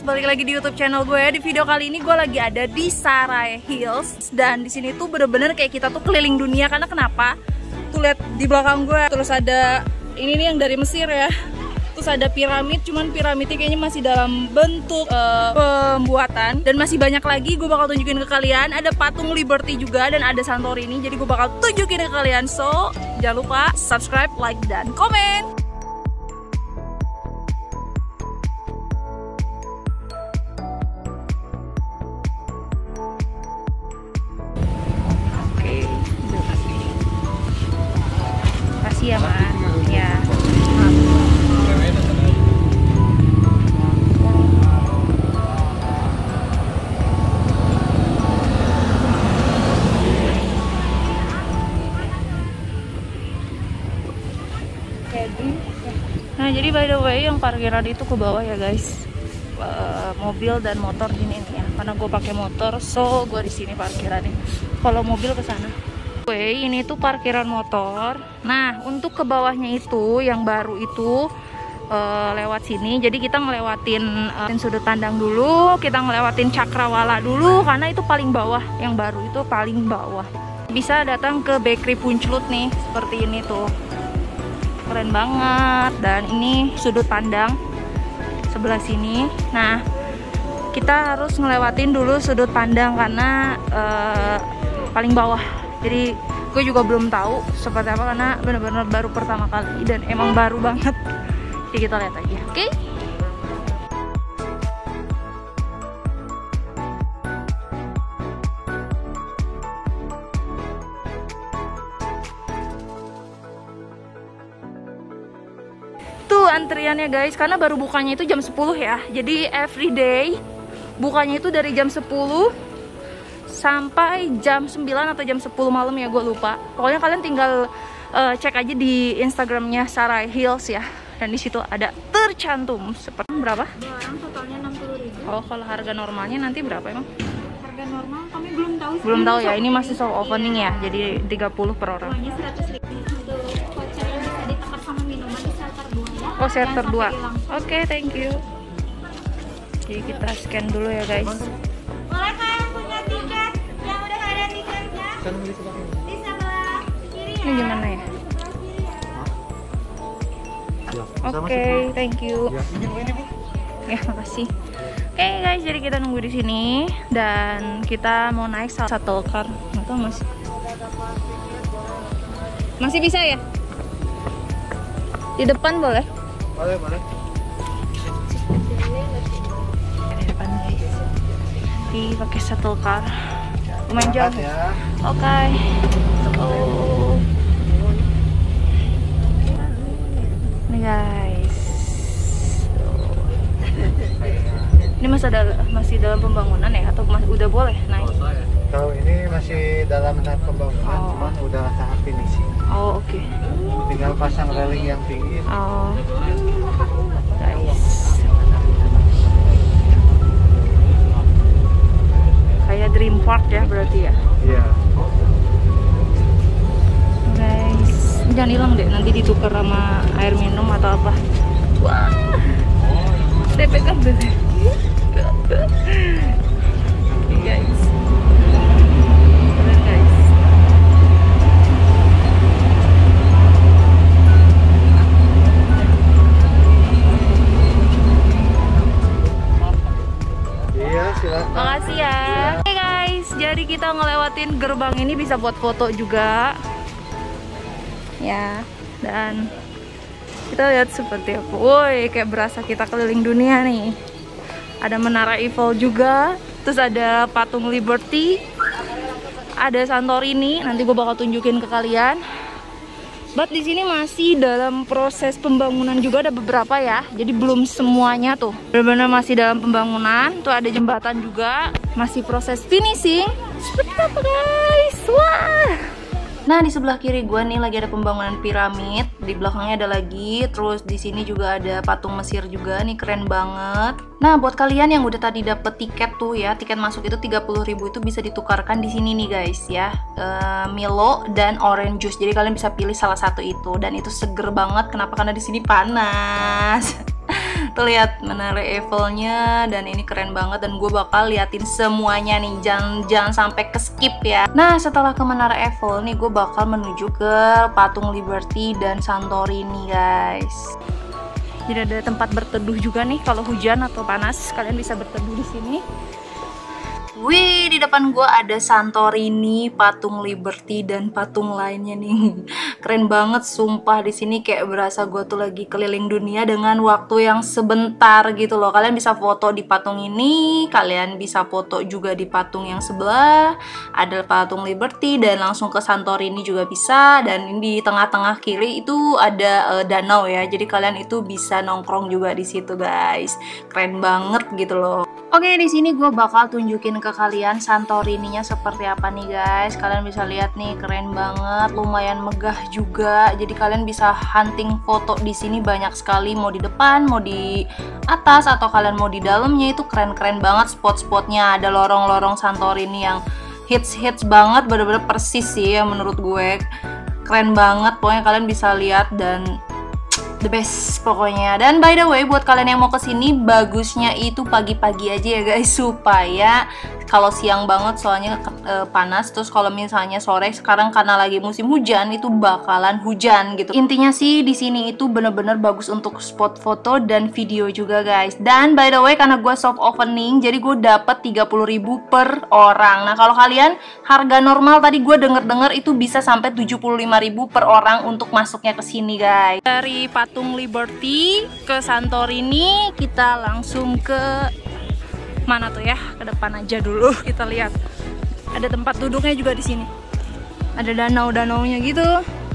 balik lagi di YouTube channel gue. Di video kali ini gue lagi ada di Sarai Hills dan di sini tuh bener-bener kayak kita tuh keliling dunia. Karena kenapa? Tuh lihat di belakang gue, terus ada ini nih yang dari Mesir ya. Terus ada piramid, cuman piramidnya kayaknya masih dalam bentuk pembuatan dan masih banyak lagi. Gue bakal tunjukin ke kalian. Ada patung Liberty juga dan ada Santorini. Jadi gue bakal tunjukin ke kalian. So jangan lupa subscribe, like, dan komen. Ya, Ma. Ya. Nah, jadi by the way yang parkiran itu ke bawah ya, guys. Mobil dan motor gini nih ya. Karena gue pakai motor, so gue di sini parkirannya. Kalau mobil ke sana. Ini tuh parkiran motor. Nah, untuk ke bawahnya itu yang baru itu lewat sini. Jadi kita ngelewatin sudut pandang dulu, kita ngelewatin Cakrawala dulu karena itu paling bawah. Yang baru itu paling bawah. Bisa datang ke Bakery Punclut nih, seperti ini tuh. Keren banget. Dan ini sudut pandang sebelah sini. Nah, kita harus ngelewatin dulu sudut pandang karena paling bawah. Jadi gue juga belum tahu seperti apa karena benar-benar baru pertama kali dan emang baru banget. Jadi kita lihat aja, oke? Tuh antriannya guys, karena baru bukanya itu jam 10 ya. Jadi everyday bukanya itu dari jam 10 sampai jam 9 atau jam 10 malam ya, gue lupa. Pokoknya kalian tinggal cek aja di Instagramnya Sarai Hills ya. Dan di situ ada tercantum seperti berapa? Dua orang totalnya 60.000. Oh, kalau harga normalnya nanti berapa emang? Harga normal kami belum tahu. Belum tahu ya, ini masih soft opening ya. Jadi 30 per orang. Semuanya 100.000. Untuk voucher yang bisa ditukar sama minuman di shelter 2 ya. Oh, shelter 2. Oke, thank you. Jadi kita scan dulu ya guys. Boleh kan yang punya tiket yang udah ada tiketnya? Di sebelah kiri ya. Ini gimana ya? Oke, thank you. Ya, makasih. Oke guys, jadi kita nunggu di sini dan kita mau naik shuttle car. Nggak tahu masih bisa ya? Di depan boleh? Boleh. Di depan guys. Pakai shuttle car. Lumayan jauh ya. Oke. Oh. Nih guys. Ini masih dalam pembangunan ya atau udah boleh naik? Kalau ini masih dalam tahap pembangunan, cuman udah tahap finishing. Oh, oke. Tinggal pasang railing yang tinggi. Oh. Guys. Kayak Dream Park ya berarti ya? Iya. Guys, jangan hilang deh, nanti ditukar sama air minum atau apa. Wah, DP kan deh. Guys, keren guys. Iya, silakan. Makasih ya. Oke guys, jadi kita ngelewatin gerbang ini bisa buat foto juga. Ya, dan kita lihat seperti apa. Woi, kayak berasa kita keliling dunia nih. Ada menara Eiffel juga, terus ada patung Liberty, ada Santorini. Nanti gue bakal tunjukin ke kalian. But di sini masih dalam proses pembangunan juga, ada beberapa ya. Jadi belum semuanya tuh. Benar-benar masih dalam pembangunan. Tuh ada jembatan juga, masih proses finishing. Seperti apa guys? Wah. Nah, di sebelah kiri gue nih lagi ada pembangunan piramid, di belakangnya ada lagi, terus di sini juga ada patung Mesir juga, nih keren banget. Nah, buat kalian yang udah tadi dapet tiket tuh ya, tiket masuk itu 30.000 itu bisa ditukarkan di sini nih guys ya. Milo dan orange juice. Jadi kalian bisa pilih salah satu itu dan itu seger banget. Kenapa? Karena di sini panas. Tuh lihat Menara Eiffelnya, dan ini keren banget dan gue bakal liatin semuanya nih, jangan sampai ke skip ya. Nah setelah ke Menara Eiffel nih gue bakal menuju ke Patung Liberty dan Santorini guys. Jadi ada tempat berteduh juga nih, kalau hujan atau panas kalian bisa berteduh di sini. Wih, di depan gua ada Santorini, Patung Liberty, dan patung lainnya nih. Keren banget, sumpah di sini kayak berasa gua tuh lagi keliling dunia dengan waktu yang sebentar gitu loh. Kalian bisa foto di patung ini, kalian bisa foto juga di patung yang sebelah. Ada patung Liberty dan langsung ke Santorini juga bisa. Dan di tengah-tengah kiri itu ada danau ya. Jadi kalian itu bisa nongkrong juga di situ guys. Keren banget gitu loh. Oke, di sini gue bakal tunjukin ke kalian Santorininya seperti apa nih guys. Kalian bisa lihat nih, keren banget, lumayan megah juga. Jadi kalian bisa hunting foto di sini banyak sekali, mau di depan, mau di atas, atau kalian mau di dalamnya. Itu keren-keren banget spot-spotnya. Ada lorong-lorong Santorini yang hits banget, bener-bener persis sih ya menurut gue. Keren banget, pokoknya kalian bisa lihat dan the best pokoknya. Dan by the way, buat kalian yang mau kesini, bagusnya itu pagi-pagi aja ya guys, supaya kalau siang banget soalnya panas. Terus kalau misalnya sore, sekarang karena lagi musim hujan, itu bakalan hujan gitu. Intinya sih di sini itu bener-bener bagus untuk spot foto dan video juga guys. Dan by the way, karena gue soft opening, jadi gue dapet 30.000 per orang. Nah kalau kalian harga normal tadi gue denger itu bisa sampai 75.000 per orang untuk masuknya ke sini guys. Dari Patung Liberty ke Santorini, kita langsung ke mana tuh ya? Ke depan aja dulu. Kita lihat. Ada tempat duduknya juga di sini. Ada danau-danaunya gitu.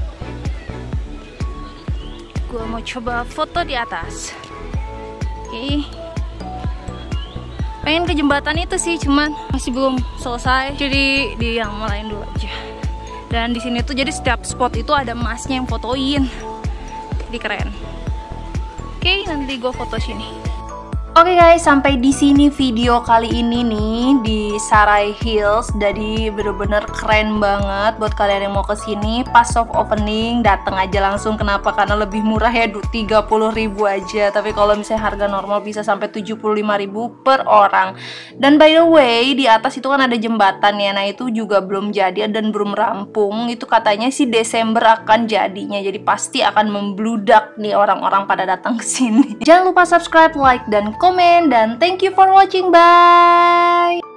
Gue mau coba foto di atas. Oke. Pengen ke jembatan itu sih, cuman masih belum selesai. Jadi di yang lain dulu aja. Dan di sini tuh jadi setiap spot itu ada masnya yang fotoin. Jadi keren. Oke, nanti gue foto sini. Oke guys, sampai di sini video kali ini nih di Sarai Hills. Jadi bener-bener keren banget buat kalian yang mau kesini. Pas soft opening dateng aja langsung. Kenapa? Karena lebih murah ya, 30.000 aja. Tapi kalau misalnya harga normal bisa sampai 75.000 per orang. Dan by the way, di atas itu kan ada jembatan ya. Nah itu juga belum jadi dan belum rampung. Itu katanya sih Desember akan jadinya. Jadi pasti akan membludak nih orang-orang pada datang ke sini. Jangan lupa subscribe, like, dan komen, dan thank you for watching. Bye.